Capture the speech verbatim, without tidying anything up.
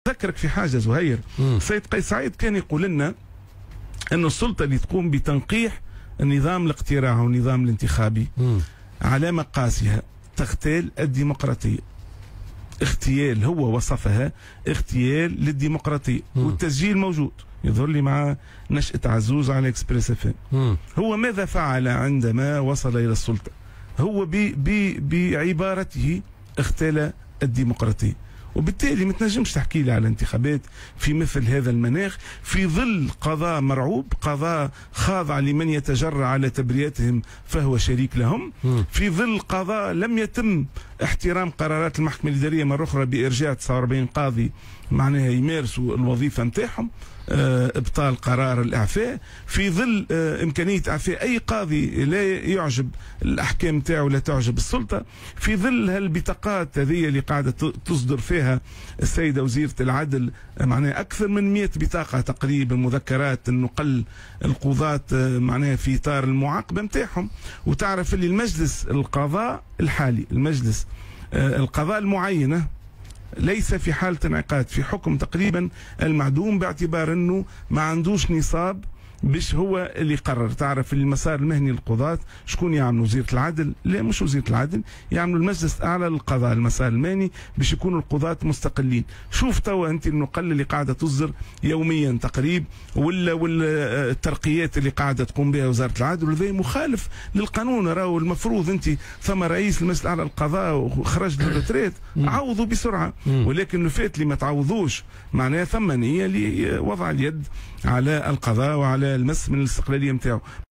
ذكرك في حاجه زهير. السيد قيس سعيد كان يقول لنا أن السلطه اللي تقوم بتنقيح النظام الاقتراعي والنظام الانتخابي م. على مقاسها تغتال الديمقراطيه. اغتيال، هو وصفها اغتيال للديمقراطيه، م. والتسجيل موجود يظهر لي مع نشأة عزوز على اكسبريس اف ام. هو ماذا فعل عندما وصل الى السلطه؟ هو بي بي بعبارته اغتال الديمقراطيه، وبالتالي ما تنجمش تحكي لي على انتخابات في مثل هذا المناخ في ظل قضاء مرعوب، قضاء خاضع لمن يتجرأ على تبرياتهم فهو شريك لهم، في ظل قضاء لم يتم احترام قرارات المحكمة الإدارية مرة أخرى بإرجاع تسعة وأربعين قاضي معناها يمارسوا الوظيفة نتاعهم، ابطال قرار الاعفاء، في ظل امكانيه اعفاء اي قاضي لا يعجب الاحكام نتاعو لا تعجب السلطه، في ظل هالبطاقات هذه اللي قاعده تصدر فيها السيده وزيره العدل معناها اكثر من مئة بطاقه تقريبا مذكرات النقل القضاة معناها في اطار المعاقبه نتاعهم. وتعرف اللي المجلس القضاء الحالي، المجلس القضاء المعينه ليس في حالة انعقاد، في حكم تقريبا المعدوم باعتبار انه ما عندوش نصاب باش هو اللي قرر. تعرف المسار المهني للقضاة شكون يعمل؟ وزيرة العدل؟ لا مش وزيرة العدل، يعملوا المجلس الاعلى للقضاء المسار المهني باش يكونوا القضاة مستقلين. شوف توا انت النقل اللي قاعدة تصدر يوميا تقريبا، ولا ولا الترقيات اللي قاعدة تقوم بها وزارة العدل، وهذا مخالف للقانون. راهو المفروض انت ثم رئيس المجلس الاعلى للقضاء وخرج للريتريت عوضوا بسرعة، ولكن الفات اللي ما تعوضوش معناها ثم نية لوضع اليد على القضاء وعلى المس من الاستقلاليه نتاعو.